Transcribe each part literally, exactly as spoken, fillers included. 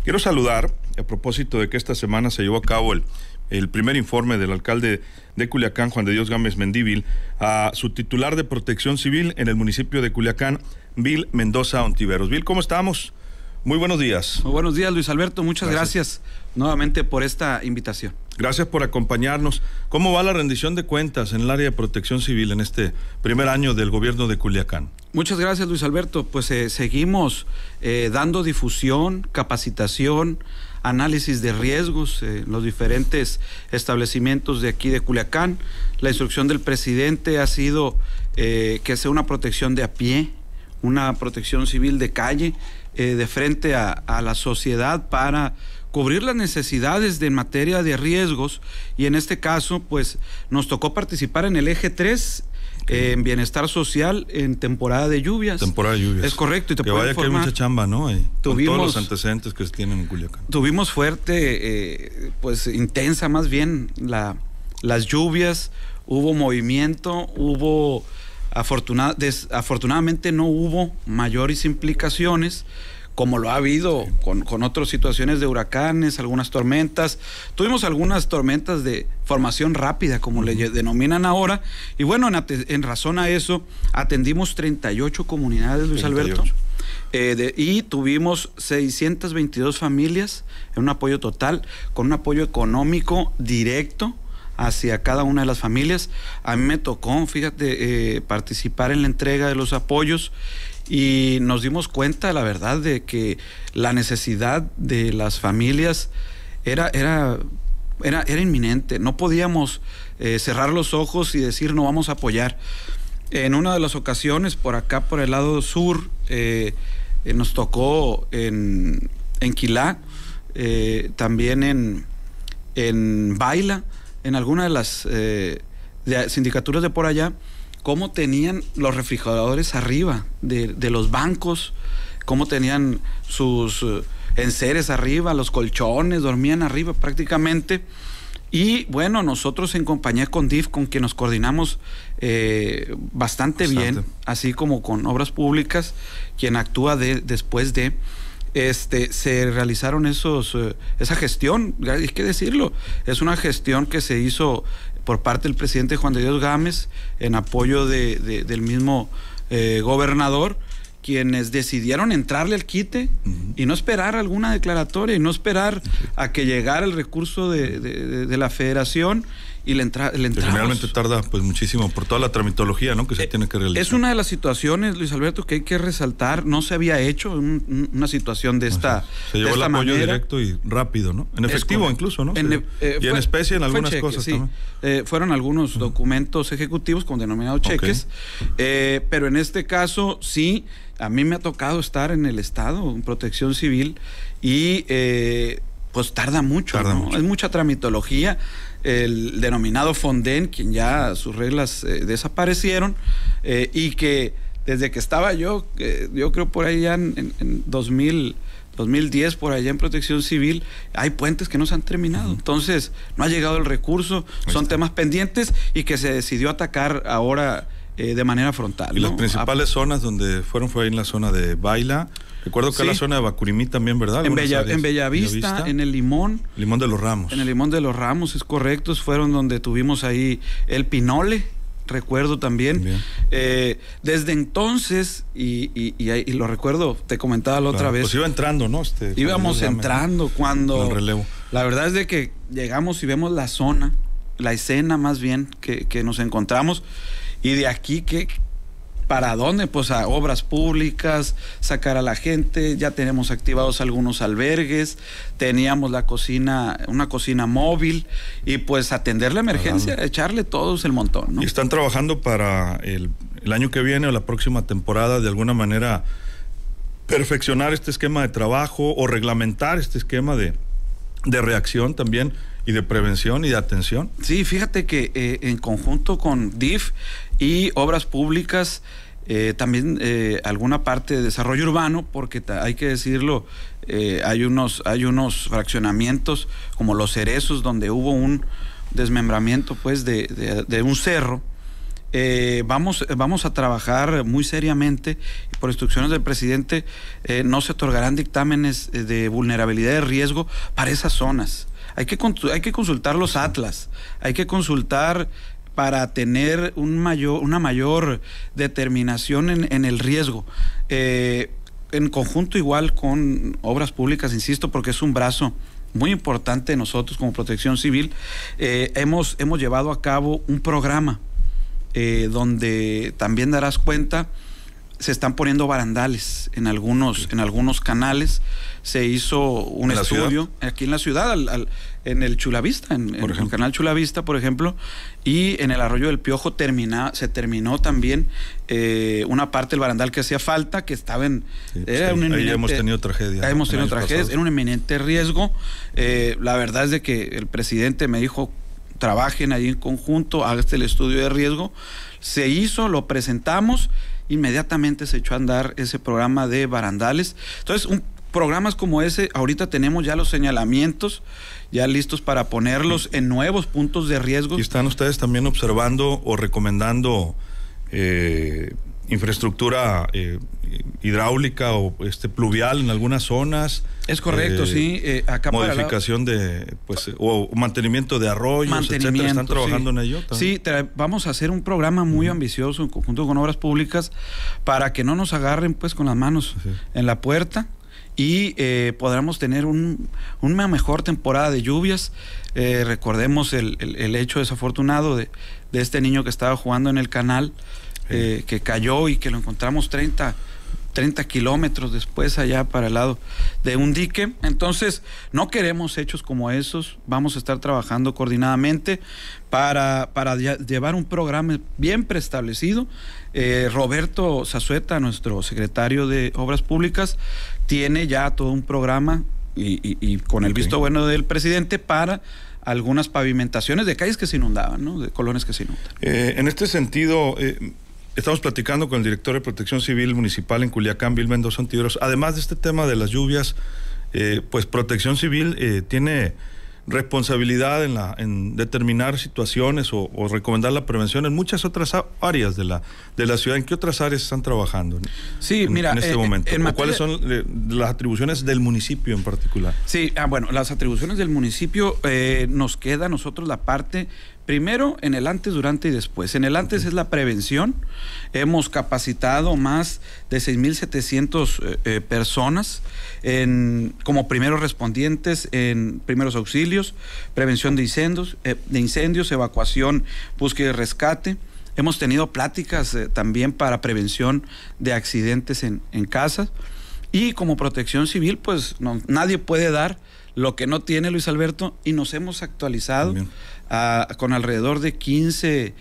Quiero saludar, a propósito de que esta semana se llevó a cabo el, el primer informe del alcalde de Culiacán, Juan de Dios Gámez Mendívil, a su titular de Protección Civil en el municipio de Culiacán, Vil Mendoza Ontiveros. Vil, ¿cómo estamos? Muy buenos días. Muy buenos días, Luis Alberto. Muchas gracias. gracias nuevamente por esta invitación. Gracias por acompañarnos. ¿Cómo va la rendición de cuentas en el área de Protección Civil en este primer año del gobierno de Culiacán? Muchas gracias, Luis Alberto. Pues eh, seguimos eh, dando difusión, capacitación, análisis de riesgos en eh, los diferentes establecimientos de aquí de Culiacán. La instrucción del presidente ha sido eh, que sea una protección de a pie, una protección civil de calle, eh, de frente a, a la sociedad para cubrir las necesidades de en materia de riesgos, y en este caso pues nos tocó participar en el eje tres, eh, en bienestar social en temporada de lluvias. Temporada de lluvias. Es correcto. Y te que puedo vaya informar, que hay mucha chamba, ¿no? Ahí, tuvimos, con todos los antecedentes que se tienen en Culiacán. Tuvimos fuerte, eh, pues intensa más bien la, las lluvias, hubo movimiento, hubo, afortunad, desafortunadamente no hubo mayores implicaciones, como lo ha habido con, con otras situaciones de huracanes, algunas tormentas. Tuvimos algunas tormentas de formación rápida, como uh-huh. le denominan ahora, y bueno, en, en razón a eso, atendimos treinta y ocho comunidades, Luis treinta y ocho. Alberto, eh, de, y tuvimos seiscientas veintidós familias en un apoyo total, con un apoyo económico directo hacia cada una de las familias. A mí me tocó, fíjate, eh, participar en la entrega de los apoyos, y nos dimos cuenta, la verdad, de que la necesidad de las familias era, era, era, era inminente. No podíamos eh, cerrar los ojos y decir no vamos a apoyar. En una de las ocasiones, por acá, por el lado sur, eh, eh, nos tocó en, en Quilá, eh, también en, en Baila, en alguna de las eh, de sindicaturas de por allá, cómo tenían los refrigeradores arriba de, de los bancos, cómo tenían sus uh, enseres arriba, los colchones, dormían arriba prácticamente. Y bueno, nosotros en compañía con D I F, con quien nos coordinamos eh, bastante, bastante bien, así como con Obras Públicas, quien actúa de, después de... Este, se realizaron esos, uh, esa gestión, hay que decirlo, es una gestión que se hizo por parte del presidente Juan de Dios Gámez, en apoyo de, de, del mismo eh, gobernador, quienes decidieron entrarle al quite uh-huh. y no esperar alguna declaratoria, y no esperar uh-huh. a que llegara el recurso de, de, de, de la federación, y le, entra, le entramos. Generalmente tarda pues muchísimo por toda la tramitología, ¿no?, que se eh, tiene que realizar. Es una de las situaciones, Luis Alberto, que hay que resaltar. No se había hecho un, una situación de esta Se llevó de esta el apoyo manera. directo y rápido, ¿no? En efectivo incluso, ¿no? En, eh, y fue, en especie en algunas cheque, cosas sí. también. Eh, fueron algunos uh-huh. documentos ejecutivos con denominados cheques, okay. eh, pero en este caso sí, a mí me ha tocado estar en el Estado, en Protección Civil, y eh, pues tarda mucho, tarda ¿no? mucho. Es mucha tramitología. El denominado Fonden, quien ya sus reglas eh, desaparecieron, eh, y que desde que estaba yo, eh, yo creo por ahí ya en, en dos mil, dos mil diez, por allá en Protección Civil, hay puentes que no se han terminado. Uh-huh. Entonces, no ha llegado el recurso, Ahí son está. temas pendientes y que se decidió atacar ahora eh, de manera frontal. Y ¿no? las principales a... zonas donde fueron fue ahí en la zona de Baila. Recuerdo que sí. la zona de Bacurimí también, ¿verdad? En, Bella, en Bellavista, Bellavista, en el Limón. Limón de los Ramos. En el Limón de los Ramos, es correcto. Fueron donde tuvimos ahí el Pinole, recuerdo también. Eh, desde entonces, y, y, y, y lo recuerdo, te comentaba la otra claro, vez. Pues iba entrando, ¿no? Este, íbamos entrando cuando... El relevo. La verdad es de que llegamos y vemos la zona, la escena más bien que, que nos encontramos, y de aquí que... ¿Para dónde? Pues a Obras Públicas, sacar a la gente. Ya tenemos activados algunos albergues, teníamos la cocina, una cocina móvil, y pues atender la emergencia, claro. echarle todos el montón, ¿no? Y están trabajando para el, el año que viene o la próxima temporada, de alguna manera, perfeccionar este esquema de trabajo o reglamentar este esquema de, de reacción también, y de prevención y de atención. Sí, fíjate que eh, en conjunto con D I F y Obras Públicas, eh, también eh, alguna parte de desarrollo urbano, porque hay que decirlo, eh, hay unos hay unos fraccionamientos como Los Cerezos, donde hubo un desmembramiento pues de, de, de un cerro, Eh, vamos, vamos a trabajar muy seriamente y por instrucciones del presidente eh, no se otorgarán dictámenes de vulnerabilidad de riesgo para esas zonas. Hay que, hay que consultar los atlas, hay que consultar para tener un mayor, una mayor determinación en, en el riesgo. Eh, en conjunto igual con Obras Públicas, insisto, porque es un brazo muy importante de nosotros como Protección Civil, eh, hemos, hemos llevado a cabo un programa eh, donde también darás cuenta, se están poniendo barandales en algunos, en algunos canales. Se hizo un estudio aquí en la ciudad, al, al, en el Chulavista, en, en el canal Chulavista, por ejemplo, y en el Arroyo del Piojo termina, se terminó también eh, una parte del barandal que hacía falta, que estaba en... Sí, pues era ahí, un eminente, ahí hemos tenido tragedia. Ahí hemos tenido tragedias, era un eminente riesgo. Eh, la verdad es de que el presidente me dijo, trabajen ahí en conjunto, hagan el estudio de riesgo. Se hizo, lo presentamos, inmediatamente se echó a andar ese programa de barandales. Entonces, un programas como ese, ahorita tenemos ya los señalamientos ya listos para ponerlos en nuevos puntos de riesgo. ¿Y están ustedes también observando o recomendando eh, infraestructura eh, hidráulica o este pluvial en algunas zonas? Es correcto, eh, sí. Eh, acá modificación para la... de, pues, o mantenimiento de arroyos, mantenimiento, etcétera. ¿Están trabajando sí. en ello? ¿También? Sí, vamos a hacer un programa muy uh-huh. ambicioso en conjunto con Obras Públicas para que no nos agarren pues con las manos sí. en la puerta. Y eh, podremos tener un, una mejor temporada de lluvias. Eh, recordemos el, el, el hecho desafortunado de, de este niño que estaba jugando en el canal, sí. eh, que cayó y que lo encontramos treinta kilómetros después allá para el lado de un dique. Entonces, no queremos hechos como esos. Vamos a estar trabajando coordinadamente para, para llevar un programa bien preestablecido. Eh, Roberto Zazueta, nuestro secretario de Obras Públicas, tiene ya todo un programa y, y, y con el okay. visto bueno del presidente para algunas pavimentaciones de calles que se inundaban, ¿no? De colonias que se inundan. Eh, en este sentido, eh, estamos platicando con el director de Protección Civil Municipal en Culiacán, Bill Mendoza Ontiveros. Además de este tema de las lluvias, eh, pues Protección Civil eh, tiene responsabilidad en, la, en determinar situaciones o, o recomendar la prevención en muchas otras áreas de la, de la ciudad. ¿En qué otras áreas están trabajando? Sí, en, mira, en este eh, momento. en ¿O ¿Cuáles son eh, las atribuciones del municipio en particular? Sí, ah, bueno, las atribuciones del municipio eh, nos queda a nosotros la parte... Primero, en el antes, durante y después. En el antes es la prevención. Hemos capacitado más de seis mil setecientas eh, eh, personas en, como primeros respondientes en primeros auxilios, prevención de incendios, eh, de incendios, evacuación, búsqueda y rescate. Hemos tenido pláticas eh, también para prevención de accidentes en, en casas. Y como Protección Civil, pues no, nadie puede dar lo que no tiene, Luis Alberto, y nos hemos actualizado a, con alrededor de quince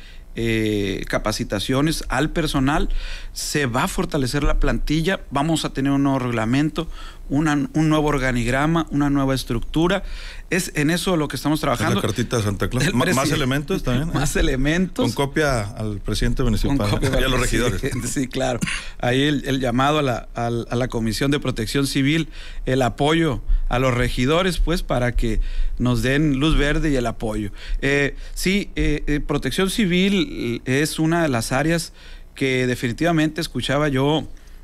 eh, capacitaciones al personal. Se va a fortalecer la plantilla, vamos a tener un nuevo reglamento, una, un nuevo organigrama, una nueva estructura. Es en eso lo que estamos trabajando. La cartita de Santa Claus. ¿Más, ¿Más elementos también? Más ¿eh? elementos. Con copia al presidente municipal y a los regidores. Sí, sí, claro. Ahí el, el llamado a la, a, a la Comisión de Protección Civil, el apoyo a los regidores, pues, para que nos den luz verde y el apoyo. Eh, sí, eh, eh, Protección Civil es una de las áreas que definitivamente escuchaba yo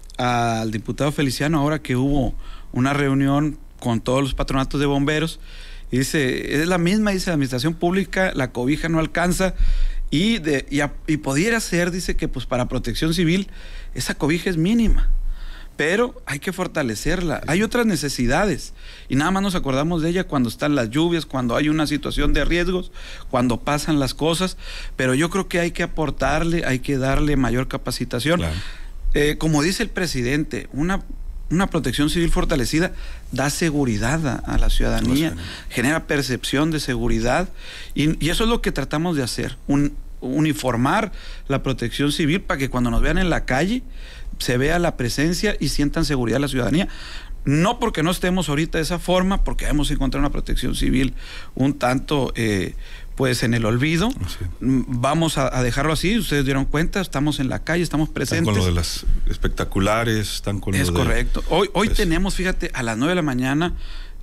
al diputado Feliciano ahora que hubo una reunión con todos los patronatos de bomberos. Y dice, es la misma, dice, la administración pública, la cobija no alcanza y, de, y, a, y pudiera ser, dice, que pues para Protección Civil esa cobija es mínima, pero hay que fortalecerla. Hay otras necesidades y nada más nos acordamos de ella cuando están las lluvias, cuando hay una situación de riesgos, cuando pasan las cosas, pero yo creo que hay que aportarle, hay que darle mayor capacitación. Claro. Eh, como dice el presidente, una Una protección civil fortalecida da seguridad a, a la ciudadanía, no sé, no. genera percepción de seguridad y, y eso es lo que tratamos de hacer, un, uniformar la protección civil para que cuando nos vean en la calle se vea la presencia y sientan seguridad la ciudadanía. No porque no estemos ahorita de esa forma, porque hemos encontrado una protección civil un tanto eh, pues en el olvido. Sí. Vamos a, a dejarlo así, ustedes dieron cuenta, estamos en la calle, estamos presentes. Están con lo de las espectaculares, están con es lo de... Es correcto. Hoy, hoy pues... tenemos, fíjate, a las nueve de la mañana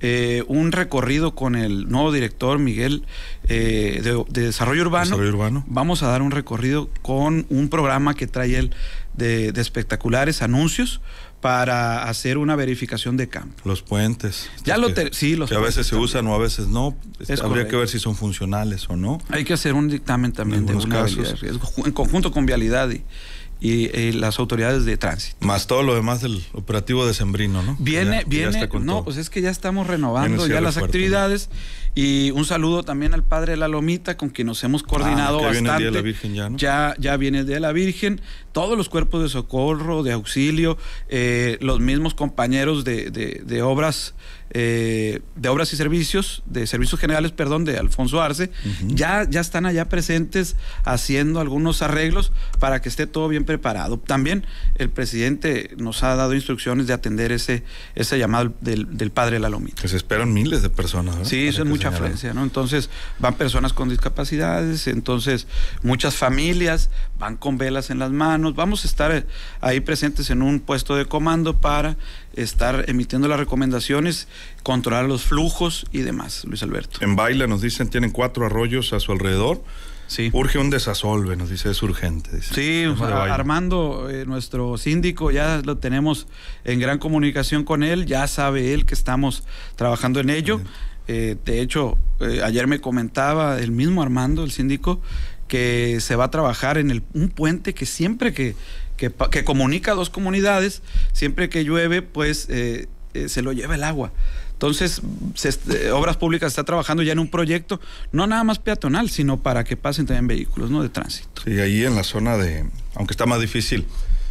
eh, un recorrido con el nuevo director Miguel eh, de, de Desarrollo Urbano. Desarrollo Urbano. Vamos a dar un recorrido con un programa que trae él de, de espectaculares anuncios para hacer una verificación de campo. Los puentes. Ya lo te, sí, los que a veces se también. usan o a veces no. Es Habría correcto. que ver si son funcionales o no. Hay que hacer un dictamen también de algunos vulnerabilidad de casos. riesgo, en conjunto con Vialidad y, y, y las autoridades de tránsito. Más todo lo demás del operativo decembrino, ¿no? Viene, Ya- ya viene, está con no, todo. pues es que ya estamos renovando Viene ya cierre las fuerte, actividades, ¿no? Y un saludo también al padre de la Lomita, con quien nos hemos coordinado Ah, que viene el bastante. Día de la Virgen ya, ¿no? ya, ya viene el Día de la Virgen, todos los cuerpos de socorro, de auxilio, eh, los mismos compañeros de, de, de obras, eh, de obras y servicios, de servicios generales, perdón, de Alfonso Arce, Ujú. ya, ya están allá presentes haciendo algunos arreglos para que esté todo bien preparado. También el presidente nos ha dado instrucciones de atender ese, ese llamado del, del padre de la Lomita. Que se esperan miles de personas, ¿verdad? Sí, Hay eso es que mucha señalar. afluencia, ¿no? Entonces van personas con discapacidades, entonces muchas familias van con velas en las manos. Vamos a estar eh, ahí presentes en un puesto de comando para estar emitiendo las recomendaciones, controlar los flujos y demás, Luis Alberto. En Baila nos dicen tienen cuatro arroyos a su alrededor. Sí. Urge un desasolve, nos dice, es urgente. Dice. Sí, Tema de a- Baila. Armando, eh, nuestro síndico, ya lo tenemos en gran comunicación con él, ya sabe él que estamos trabajando en ello. Eh, de hecho, eh, ayer me comentaba el mismo Armando, el síndico, que se va a trabajar en el, un puente que siempre que, que, pa- que comunica a dos comunidades, siempre que llueve, pues eh, eh, se lo lleva el agua. Entonces, se, eh, Obras Públicas está trabajando ya en un proyecto, no nada más peatonal, sino para que pasen también vehículos, ¿no?, de tránsito. Sí, ahí en la zona de, aunque está más difícil,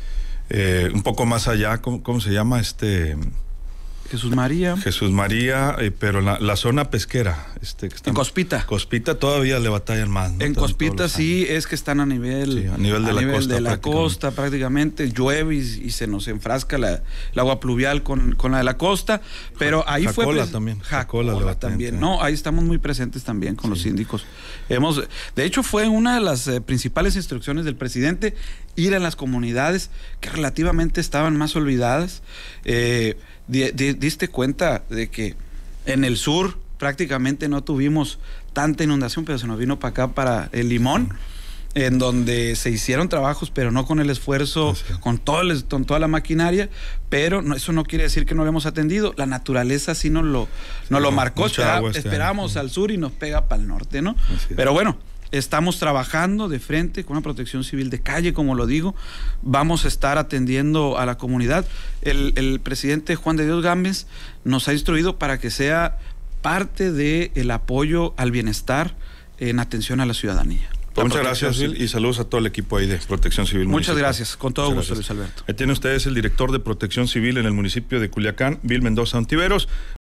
eh, un poco más allá, ¿cómo, cómo se llama? Este Jesús María. Jesús María, eh, pero la, la zona pesquera, este que está En Cospita. Cospita todavía le batallan más, ¿no? En También todos Cospita los sí, años. es que están a nivel, Sí, a nivel de la costa de la prácticamente. costa prácticamente, llueve y, y se nos enfrasca la, el agua pluvial con, con la de la costa, pero ahí fue... Jacola pres- también, Jacola, Jacola le batallan, también, sí. no, ahí estamos muy presentes también con los síndicos. Hemos, de hecho fue una de las eh, principales instrucciones del presidente, ir a las comunidades que relativamente estaban más olvidadas. Eh, di- di- diste cuenta de que en el sur prácticamente no tuvimos tanta inundación, pero se nos vino para acá, para el Limón, en donde se hicieron trabajos, pero no con el esfuerzo, Así es. con, todo el- con toda la maquinaria, pero no, eso no quiere decir que no lo hemos atendido. La naturaleza sí nos lo, nos Sí, lo marcó. mucha Espera- agua este esperamos año. al sur y nos pega para el norte, ¿no? Así es. Pero bueno, estamos trabajando de frente con una protección civil de calle, como lo digo. Vamos a estar atendiendo a la comunidad. El, el presidente Juan de Dios Gámez nos ha instruido para que sea parte del apoyo al bienestar en atención a la ciudadanía. Pues La muchas protección gracias, Bill, civil. y saludos a todo el equipo ahí de Protección Civil Muchas Municipal. gracias, con todo Muchas gusto, gracias. Luis Alberto. Ahí tiene ustedes el director de Protección Civil en el municipio de Culiacán, Bill Mendoza Ontiveros.